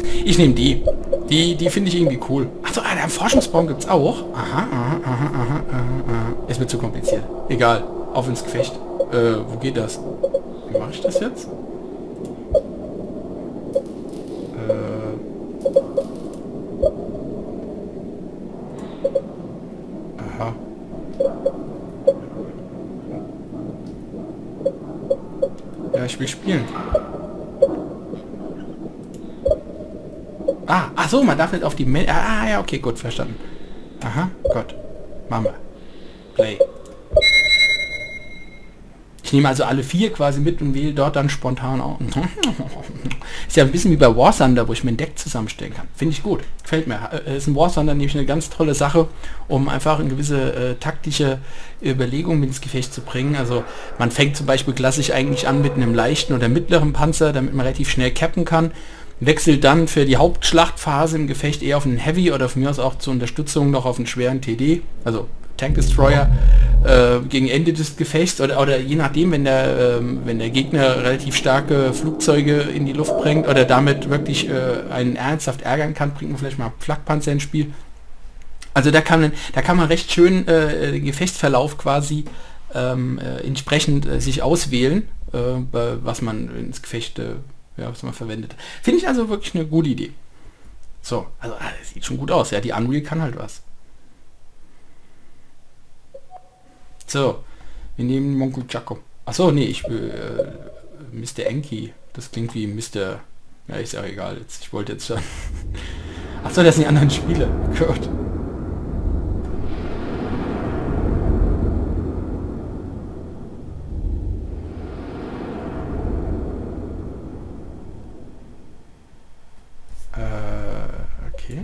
Ich nehme die. Die finde ich irgendwie cool. Achso, einen Forschungsbaum gibt's auch. Aha. Ist mir zu kompliziert. Egal. Auf ins Gefecht. Wo geht das? Wie mache ich das jetzt? Aha. Ja, ich will spielen. Ach so, man darf nicht auf die ja, okay, gut, verstanden. Aha, Gott. Mama. Play. Ich nehme also alle 4 quasi mit und wähle dort dann spontan auch. Ist ja ein bisschen wie bei War Thunder, wo ich mir ein Deck zusammenstellen kann. Finde ich gut. Gefällt mir. Ist ein War Thunder nämlich eine ganz tolle Sache, um einfach eine gewisse taktische Überlegung mit ins Gefecht zu bringen. Also man fängt zum Beispiel klassisch eigentlich an mit einem leichten oder mittleren Panzer, damit man relativ schnell cappen kann. Wechselt dann für die Hauptschlachtphase im Gefecht eher auf einen Heavy oder von mir aus auch zur Unterstützung noch auf einen schweren TD, also Tank Destroyer, gegen Ende des Gefechts oder je nachdem, wenn der Gegner relativ starke Flugzeuge in die Luft bringt oder damit wirklich einen ernsthaft ärgern kann, bringt man vielleicht mal Flakpanzer ins Spiel. Also da kann man recht schön den Gefechtsverlauf quasi entsprechend sich auswählen, was man ins Gefecht was man verwendet. Finde ich also wirklich eine gute Idee. So, also sieht schon gut aus. Ja, die Unreal kann halt was. So, wir nehmen Monko Jaco. Achso, nee, ich will Mr. Enki. Das klingt wie Mr. Ja, ist ja egal. Jetzt, ich wollte jetzt schon... Achso, das sind die anderen Spiele. Gut. Okay.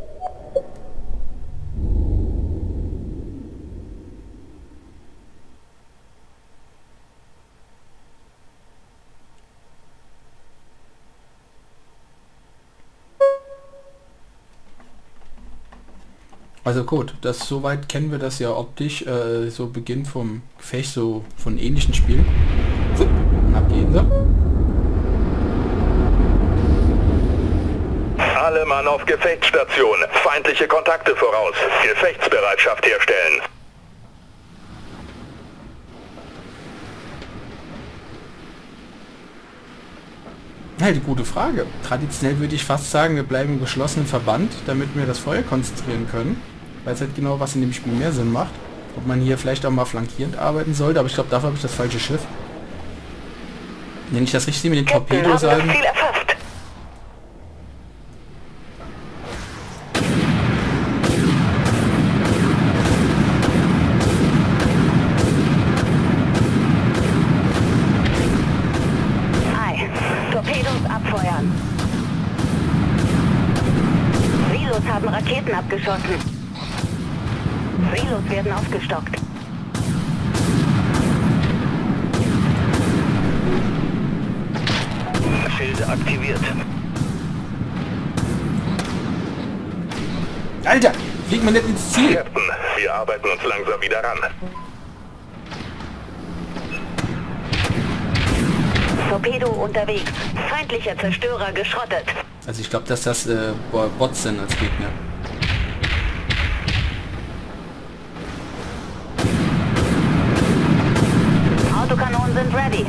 Also gut, das soweit kennen wir das ja optisch, so Beginn vom Gefecht, so von ähnlichen Spielen. Abgehen sie. Alle Mann auf Gefechtsstation. Feindliche Kontakte voraus. Gefechtsbereitschaft herstellen. Halt, gute Frage. Traditionell würde ich fast sagen, wir bleiben im geschlossenen Verband, damit wir das Feuer konzentrieren können. Weiß halt genau, was in dem Spiel mehr Sinn macht. Ob man hier vielleicht auch mal flankierend arbeiten sollte, aber ich glaube, dafür habe ich das falsche Schiff. Wenn ich das richtig mit den Torpedosalben... Torpedos abfeuern. Silos haben Raketen abgeschossen. Silos werden aufgestockt. Schilde aktiviert. Alter, fliegt man nicht ins Ziel. Captain, wir arbeiten uns langsam wieder ran. Torpedo unterwegs. Feindlicher Zerstörer geschrottet. Also ich glaube, dass das Bots sind als Gegner. Autokanonen sind ready.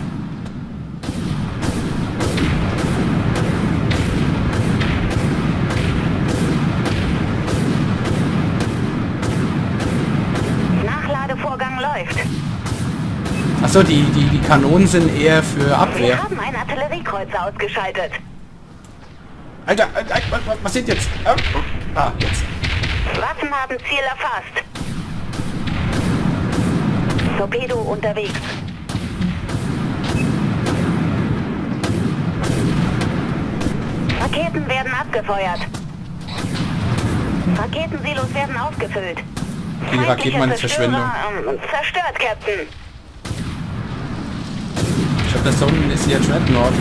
Nachladevorgang läuft. Achso, die Kanonen sind eher für Abwehr. Wir haben einen Artilleriekreuzer ausgeschaltet. Alter, was passiert jetzt? Jetzt. Waffen haben Ziel erfasst. Torpedo unterwegs. Raketen werden abgefeuert. Raketensilos werden aufgefüllt. Die Raketen waren eine Verschwendung. Zerstört, Captain. Ich glaube, das da unten ist hier Dreadnought.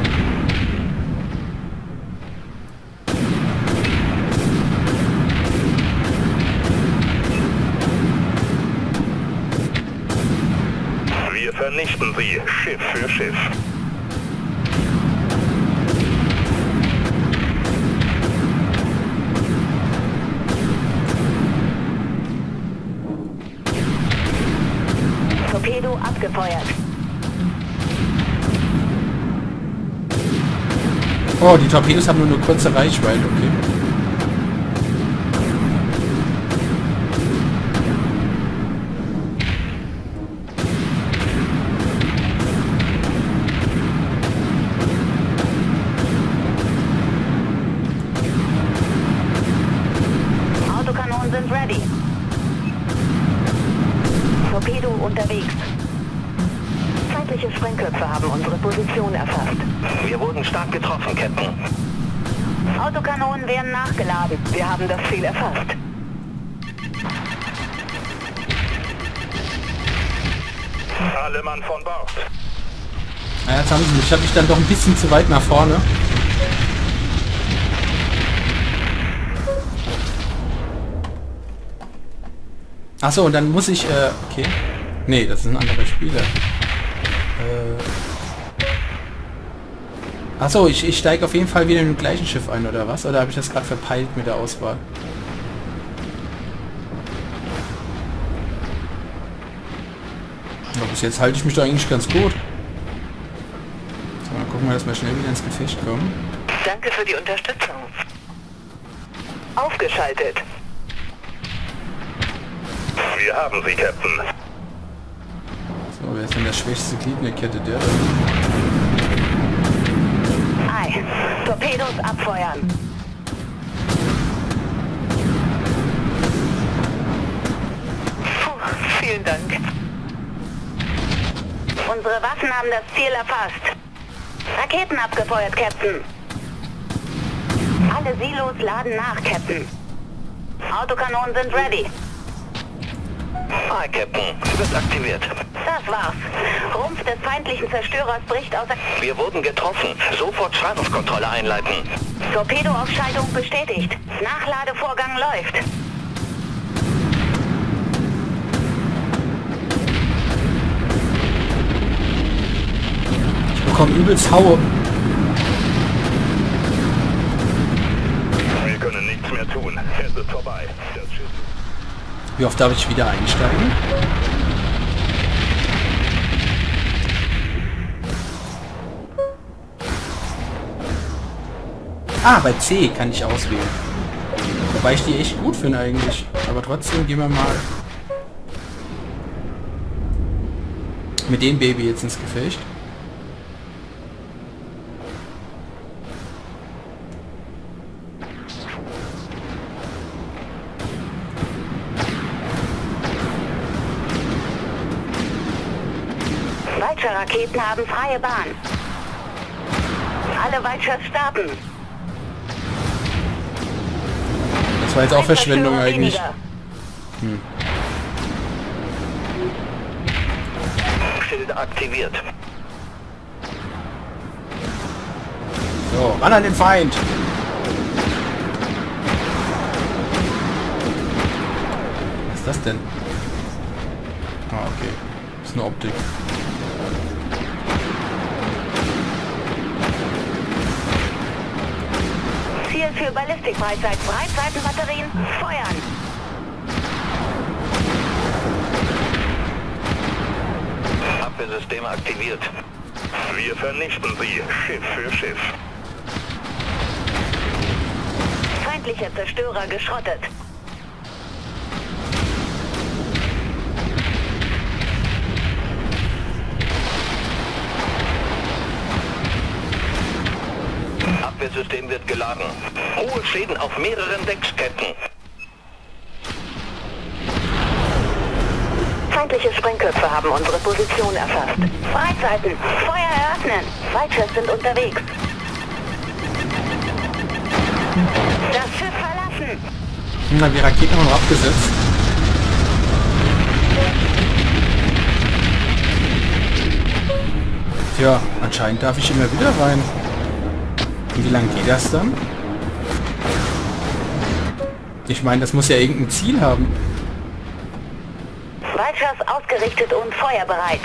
Wir vernichten sie, Schiff für Schiff. abgefeuert. Oh, die Torpedos haben nur eine kurze Reichweite, okay. Autokanonen sind ready. Torpedo unterwegs. Feindliche Sprengköpfe haben unsere Position erfasst. Wir wurden stark getroffen, Captain. Autokanonen werden nachgeladen. Wir haben das Ziel erfasst. Alle Mann von Bord. Ja, jetzt haben sie mich. Ich habe mich dann doch ein bisschen zu weit nach vorne. Achso, und dann muss ich, okay. Nee, das ist ein anderer Spieler. Achso, ich steige auf jeden Fall wieder in dem gleichen Schiff ein, oder was? Oder habe ich das gerade verpeilt mit der Auswahl? Aber bis jetzt halte ich mich da eigentlich ganz gut. So, dann gucken wir, dass wir schnell wieder ins Gefecht kommen. Danke für die Unterstützung. Aufgeschaltet. Wir haben Sie, Captain. So, wer ist denn der schwächste Glied in der Kette? Der da? Ei. Torpedos abfeuern. Puh, vielen Dank. Unsere Waffen haben das Ziel erfasst. Raketen abgefeuert, Captain. Alle Silos laden nach, Captain. Autokanonen sind ready. Hi, Captain. Wird aktiviert. Das war's. Rumpf des feindlichen Zerstörers bricht außer... Wir wurden getroffen. Sofort Schadenskontrolle einleiten. Torpedoaufschaltung bestätigt. Nachladevorgang läuft. Ich bekomme übelst Haue. Wir können nichts mehr tun. Es ist vorbei. Das Schiff. Wie oft darf ich wieder einsteigen? Ah, bei C kann ich auswählen. Wobei ich die echt gut finde eigentlich. Aber trotzdem gehen wir mal mit dem Baby jetzt ins Gefecht. Vulture-Raketen haben freie Bahn. Alle Vultures starten. Das war jetzt auch Verschwendung eigentlich. Schild aktiviert. So, ran an den Feind! Was ist das denn? Ah, okay. Das ist eine Optik. Ziel für Ballistik-Breitseiten. Breitseitenbatterien feuern. Abwehrsysteme aktiviert. Wir vernichten sie, Schiff für Schiff. Feindlicher Zerstörer geschrottet. Abwehrsystem wird geladen. Hohe Schäden auf mehreren Decksketten. Feindliche Sprengköpfe haben unsere Position erfasst. Breitseiten, Feuer eröffnen. Vultures sind unterwegs. Das Schiff verlassen. Na, die Raketen haben wir noch abgesetzt. Tja, anscheinend darf ich immer wieder rein. Und wie lange geht das dann? Ich meine, das muss ja irgendein Ziel haben. Vultures ausgerichtet und feuerbereit.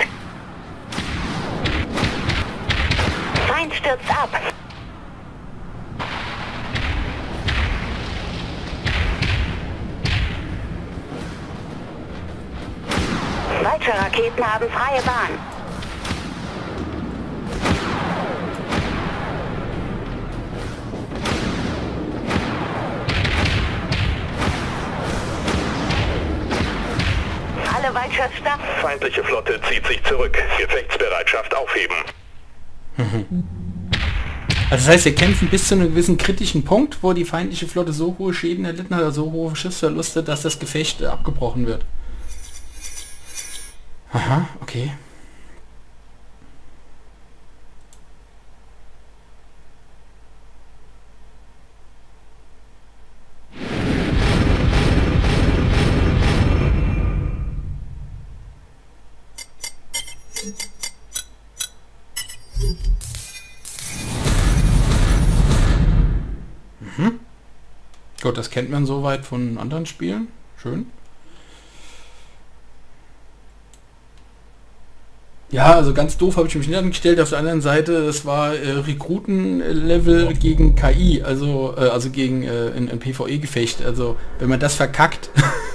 Feind stürzt ab. Vulture-Raketen haben freie Bahn. Feindschutz stark. Feindliche Flotte zieht sich zurück. Gefechtsbereitschaft aufheben. Also das heißt, wir kämpfen bis zu einem gewissen kritischen Punkt, wo die feindliche Flotte so hohe Schäden erlitten hat, oder so hohe Schiffsverluste, dass das Gefecht abgebrochen wird. Aha, okay. Gut, das kennt man soweit von anderen Spielen. Schön. Ja, also ganz doof habe ich mich nicht angestellt. Auf der anderen Seite, es war Rekruten-Level gegen KI, also gegen ein PvE-Gefecht. Also wenn man das verkackt,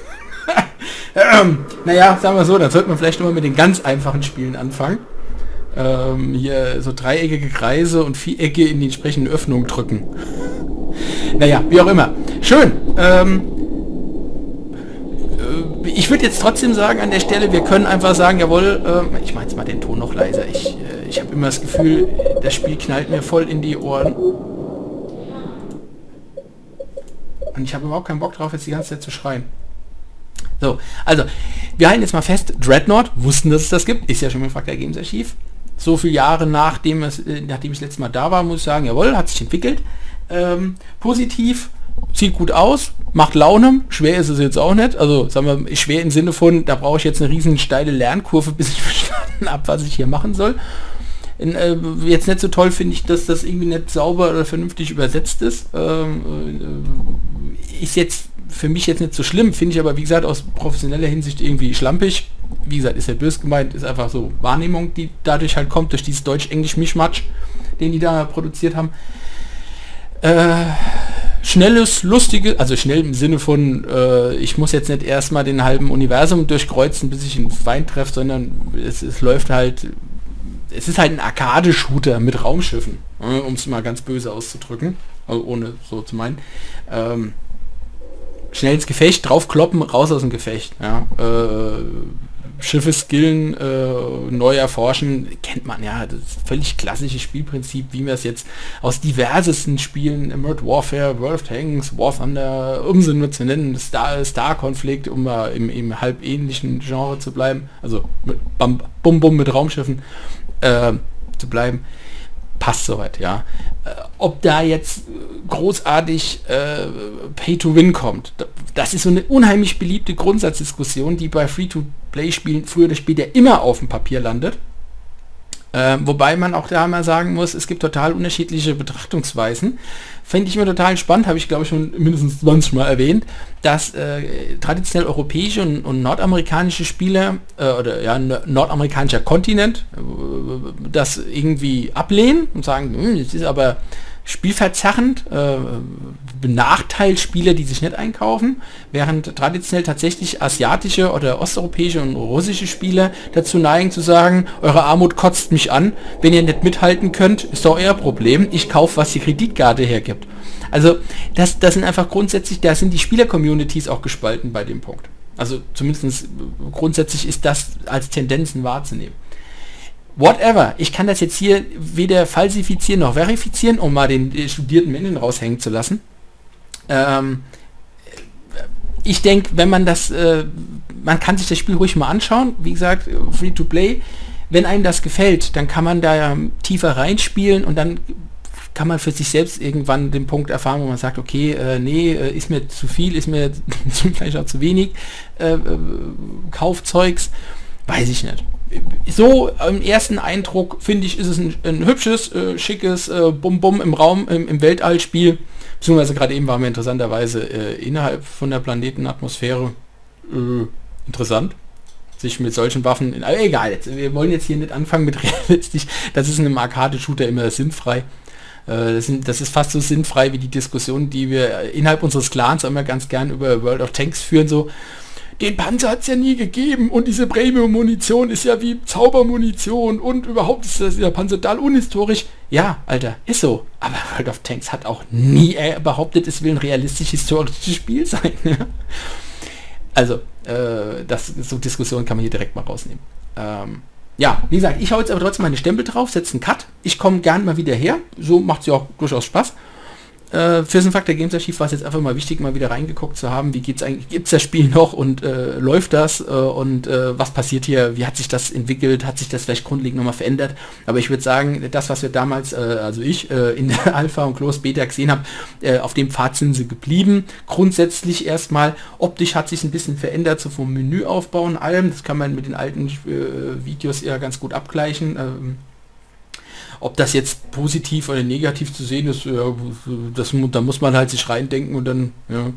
naja, sagen wir so, dann sollte man vielleicht immer mit den ganz einfachen Spielen anfangen. Hier so dreieckige Kreise und Vierecke in die entsprechenden Öffnungen drücken. Naja, wie auch immer. Schön. Ich würde jetzt trotzdem sagen an der Stelle, wir können einfach sagen, jawohl, ich mache jetzt mal den Ton noch leiser. Ich habe immer das Gefühl, das Spiel knallt mir voll in die Ohren. Und ich habe überhaupt keinen Bock drauf, jetzt die ganze Zeit zu schreien. So, also, wir halten jetzt mal fest, Dreadnought, wussten, dass es das gibt, ist ja schon mit Faktor Games Archiv. So viele Jahre nachdem ich das letzte Mal da war, muss ich sagen, jawohl, hat sich entwickelt. Positiv, sieht gut aus, macht Laune, schwer ist es jetzt auch nicht, also sagen wir schwer im Sinne von, da brauche ich jetzt eine riesen steile Lernkurve, bis ich verstanden habe, was ich hier machen soll. Jetzt nicht so toll finde ich, dass das irgendwie nicht sauber oder vernünftig übersetzt ist. Ist jetzt für mich jetzt nicht so schlimm, finde ich aber wie gesagt aus professioneller Hinsicht irgendwie schlampig. Wie gesagt, ist ja böse gemeint, ist einfach so Wahrnehmung, die dadurch halt kommt, durch dieses Deutsch-Englisch-Mischmatsch, den die da produziert haben. Schnelles, lustiges, also schnell im Sinne von, ich muss jetzt nicht erstmal den halben Universum durchkreuzen, bis ich einen Feind treffe, sondern es läuft halt, es ist halt ein Arcade-Shooter mit Raumschiffen, um es mal ganz böse auszudrücken, also ohne so zu meinen. Schnell ins Gefecht, draufkloppen, raus aus dem Gefecht. Ja. Schiffe skillen, neu erforschen, kennt man ja, das ist völlig klassisches Spielprinzip, wie wir es jetzt aus diversesten Spielen, World Warfare, World of Tanks, War Thunder, um sie nur zu nennen, Star-Konflikt, um mal im halb ähnlichen Genre zu bleiben, also mit Bum mit Raumschiffen zu bleiben, passt soweit, ja. Ob da jetzt großartig Pay-to-Win kommt, das ist so eine unheimlich beliebte Grundsatzdiskussion, die bei Free-to-Play-Spielen früher oder später immer auf dem Papier landet. Wobei man auch da mal sagen muss, es gibt total unterschiedliche Betrachtungsweisen. Fände ich immer total spannend, habe ich glaube ich schon mindestens 20 Mal erwähnt, dass traditionell europäische und nordamerikanische Spieler oder ja, nordamerikanischer Kontinent das irgendwie ablehnen und sagen, es ist aber spielverzerrend, benachteilt Spieler, die sich nicht einkaufen, während traditionell tatsächlich asiatische oder osteuropäische und russische Spieler dazu neigen zu sagen, eure Armut kotzt mich an, wenn ihr nicht mithalten könnt, ist doch euer Problem, ich kaufe, was die Kreditkarte hergibt. Also das sind einfach grundsätzlich, da sind die Spieler-Communities auch gespalten bei dem Punkt. Also zumindest grundsätzlich ist das als Tendenzen wahrzunehmen. Whatever, ich kann das jetzt hier weder falsifizieren noch verifizieren, um mal den studierten Menschen raushängen zu lassen. Ich denke, wenn man das, man kann sich das Spiel ruhig mal anschauen, wie gesagt, Free-to-Play. Wenn einem das gefällt, dann kann man da tiefer reinspielen und dann kann man für sich selbst irgendwann den Punkt erfahren, wo man sagt, okay, nee, ist mir zu viel, ist mir vielleicht auch zu wenig Kaufzeugs, weiß ich nicht. So im ersten Eindruck finde ich, ist es ein hübsches, schickes Bum-Bum im Raum, im Weltallspiel, beziehungsweise gerade eben waren wir interessanterweise innerhalb von der Planetenatmosphäre interessant, sich mit solchen Waffen, egal, jetzt, wir wollen jetzt hier nicht anfangen mit realistisch, das ist in einem Arcade-Shooter immer sinnfrei. Das ist fast so sinnfrei wie die Diskussion, die wir innerhalb unseres Clans immer ganz gern über World of Tanks führen, so den Panzer hat es ja nie gegeben und diese Premium-Munition ist ja wie Zaubermunition und überhaupt ist dieser Panzer total unhistorisch. Ja, Alter, ist so. Aber World of Tanks hat auch nie behauptet, es will ein realistisch historisches Spiel sein. Also, so Diskussionen kann man hier direkt mal rausnehmen. Ja, wie gesagt, ich hau jetzt aber trotzdem meine Stempel drauf, setze einen Cut. Ich komme gern mal wieder her. So macht es ja auch durchaus Spaß. Für den Fakt der Games Archiv war es jetzt einfach mal wichtig, mal wieder reingeguckt zu haben, wie geht's eigentlich, gibt's das Spiel noch und läuft das und was passiert hier, wie hat sich das entwickelt, hat sich das vielleicht grundlegend nochmal verändert, aber ich würde sagen, das, was wir damals, also ich, in der Alpha und Closed Beta gesehen habe, auf dem Pfad sind sie geblieben, grundsätzlich erstmal, optisch hat sich ein bisschen verändert, so vom Menüaufbau und allem, das kann man mit den alten Videos eher ganz gut abgleichen, ob das jetzt positiv oder negativ zu sehen ist, ja, da muss man halt sich reindenken und dann, ja,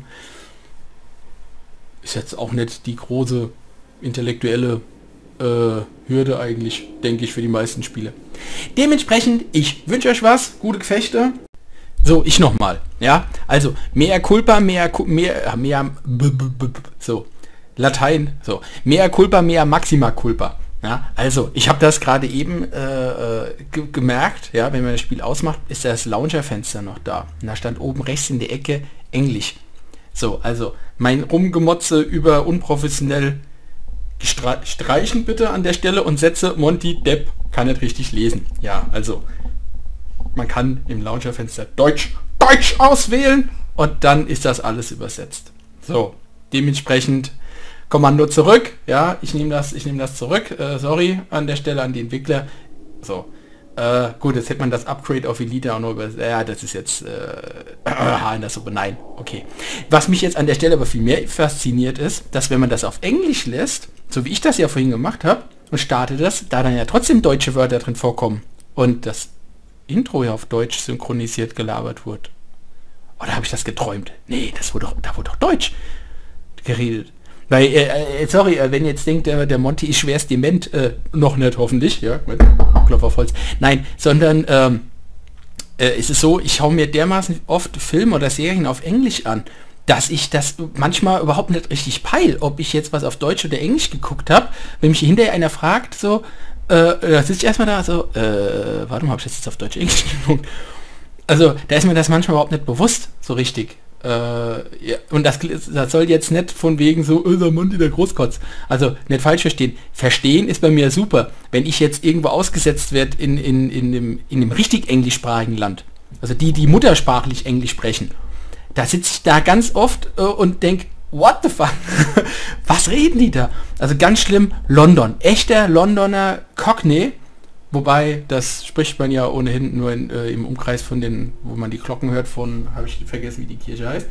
ist jetzt auch nicht die große intellektuelle Hürde eigentlich, denke ich, für die meisten Spiele. Dementsprechend, ich wünsche euch was, gute Gefechte. So, ich nochmal, ja, also, mea culpa, so, Latein, so, mea culpa, mea maxima culpa. Ja, also ich habe das gerade eben gemerkt, ja, wenn man das Spiel ausmacht, ist das Launcherfenster noch da. Und da stand oben rechts in der Ecke Englisch. So, also mein Rumgemotze über unprofessionell streichen bitte an der Stelle und setze Monty Depp kann nicht richtig lesen. Ja, also man kann im Launcherfenster Deutsch auswählen und dann ist das alles übersetzt. So, dementsprechend Kommando zurück, ja, ich nehme das zurück, sorry an der Stelle an die Entwickler. So, gut, jetzt hätte man das Upgrade auf Elite auch noch über, ja, das ist jetzt in der Suppe, nein, okay. Was mich jetzt an der Stelle aber viel mehr fasziniert ist, dass wenn man das auf Englisch lässt, so wie ich das ja vorhin gemacht habe, und starte das, da dann ja trotzdem deutsche Wörter drin vorkommen und das Intro ja auf Deutsch synchronisiert gelabert wurde. Oder habe ich das geträumt? Nee, da wurde doch Deutsch geredet. Weil, sorry, wenn ihr jetzt denkt, der Monty ist schwerst dement, noch nicht hoffentlich, ja, Klopf auf Holz. Nein, sondern es ist so, ich hau mir dermaßen oft Filme oder Serien auf Englisch an, dass ich das manchmal überhaupt nicht richtig peil, ob ich jetzt was auf Deutsch oder Englisch geguckt habe. Wenn mich hinterher einer fragt, so, da sitze ich erstmal da, so, warte mal, habe ich jetzt auf Deutsch Englisch geguckt? Also, da ist mir das manchmal überhaupt nicht bewusst, so richtig. Ja, und das soll jetzt nicht von wegen so, der Monty, der Großkotz. Also nicht falsch verstehen. Verstehen ist bei mir super. Wenn ich jetzt irgendwo ausgesetzt werde in einem richtig englischsprachigen Land, also die muttersprachlich Englisch sprechen, da sitze ich da ganz oft und denke, what the fuck? Was reden die da? Also ganz schlimm, London. Echter Londoner Cockney. Wobei, das spricht man ja ohnehin nur im Umkreis von den, wo man die Glocken hört von, habe ich vergessen, wie die Kirche heißt,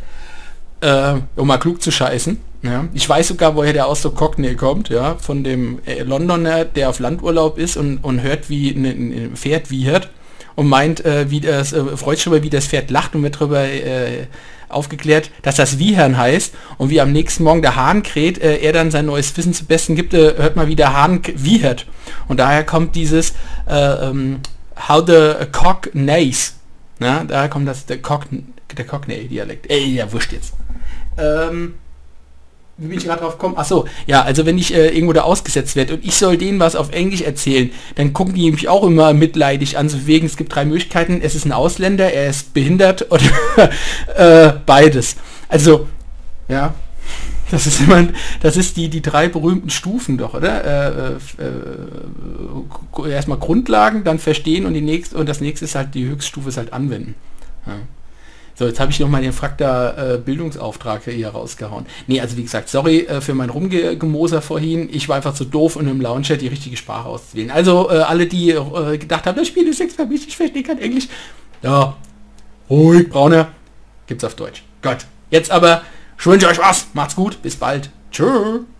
um mal klug zu scheißen. Ja. Ich weiß sogar, woher der Ausdruck Cockney kommt, ja, von dem Londoner, der auf Landurlaub ist und hört, wie ein Pferd wiehert und meint, freut sich darüber, wie das Pferd lacht und wird darüber aufgeklärt, dass das Wiehern heißt und wie am nächsten Morgen der Hahn kräht, er dann sein neues Wissen zu Besten gibt, hört mal, wie der Hahn wiehert. Und daher kommt dieses how the cock nays. Na, daher kommt der Cockney-Dialekt. Ja, wurscht jetzt. Wie bin ich gerade drauf gekommen? Achso, ja, also wenn ich irgendwo da ausgesetzt werde und ich soll denen was auf Englisch erzählen, dann gucken die mich auch immer mitleidig an, so wegen, es gibt 3 Möglichkeiten, es ist ein Ausländer, er ist behindert oder beides. Also, ja, das ist die 3 berühmten Stufen doch, oder? Erstmal Grundlagen, dann verstehen und das nächste ist halt, die Höchststufe ist halt anwenden. Ja. So, jetzt habe ich noch mal den Frakta Bildungsauftrag hier rausgehauen. Nee, also wie gesagt, sorry für mein Rumgemoser vorhin. Ich war einfach zu doof, um im Launcher die richtige Sprache auszuwählen. Also alle, die gedacht haben, das Spiel ist extra wichtig, ich verstehe kein Englisch. Ja, ruhig, Brauner. Gibt's auf Deutsch. Gott. Jetzt aber, ich wünsche euch was. Macht's gut. Bis bald. Tschö.